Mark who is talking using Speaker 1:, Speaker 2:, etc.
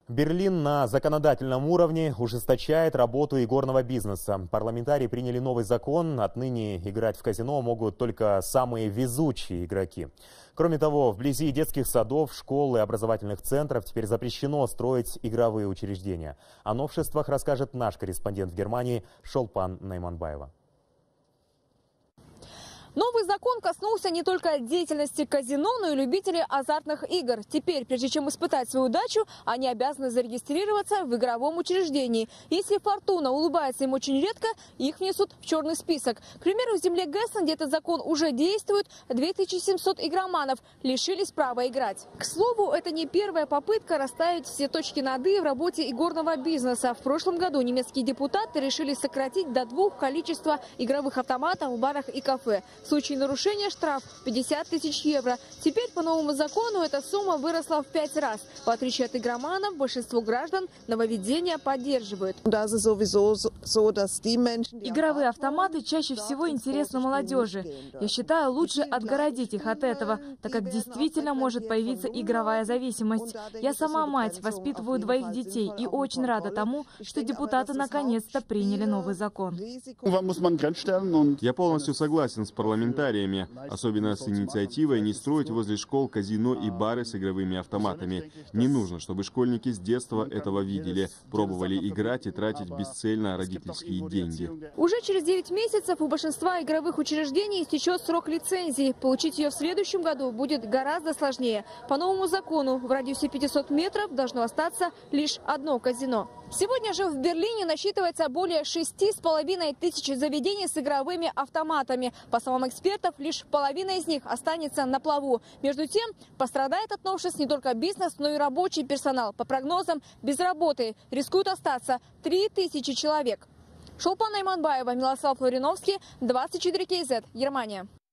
Speaker 1: Берлин на законодательном уровне ужесточает работу игорного бизнеса. Парламентарии приняли новый закон. Отныне играть в казино могут только самые везучие игроки. Кроме того, вблизи детских садов, школ и образовательных центров теперь запрещено строить игровые учреждения. О новшествах расскажет наш корреспондент в Германии Шолпан Найманбаева.
Speaker 2: Новый закон коснулся не только деятельности казино, но и любителей азартных игр. Теперь, прежде чем испытать свою удачу, они обязаны зарегистрироваться в игровом учреждении. Если фортуна улыбается им очень редко, их внесут в черный список. К примеру, в земле Гессен, где этот закон уже действует, 2700 игроманов лишились права играть. К слову, это не первая попытка расставить все точки над «и» в работе игорного бизнеса. В прошлом году немецкие депутаты решили сократить до 2 количество игровых автоматов в барах и кафе. В случае нарушения штраф 50 тысяч евро. Теперь по новому закону эта сумма выросла в 5 раз. В отличие от игроманов, большинство граждан нововведения поддерживают.
Speaker 3: Игровые автоматы чаще всего интересны молодежи. Я считаю, лучше отгородить их от этого, так как действительно может появиться игровая зависимость. Я сама мать, воспитываю 2 детей и очень рада тому, что депутаты наконец-то приняли новый закон.
Speaker 4: Я полностью согласен с парламентариями, особенно с инициативой не строить возле школ казино и бары с игровыми автоматами. Не нужно, чтобы школьники с детства этого видели, пробовали играть и тратить бесцельно родительские деньги.
Speaker 2: Уже через 9 месяцев у большинства игровых учреждений истечет срок лицензии. Получить ее в следующем году будет гораздо сложнее. По новому закону в радиусе 500 метров должно остаться лишь одно казино. Сегодня же в Берлине насчитывается более 6500 заведений с игровыми автоматами. По словам экспертов, лишь половина из них останется на плаву. Между тем, пострадает от новшеств не только бизнес, но и рабочий персонал. По прогнозам, без работы рискуют остаться 3000 человек. Шолпан Найманбаева, Милослав Лариновский, 24 КЗ, Германия.